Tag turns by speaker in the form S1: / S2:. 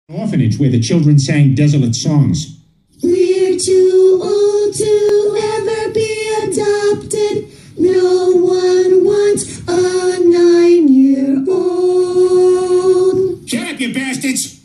S1: Orphanage where the children sang desolate songs.
S2: We're too old to ever be adopted. No one wants a 9-year-old.
S1: Shut up, you bastards!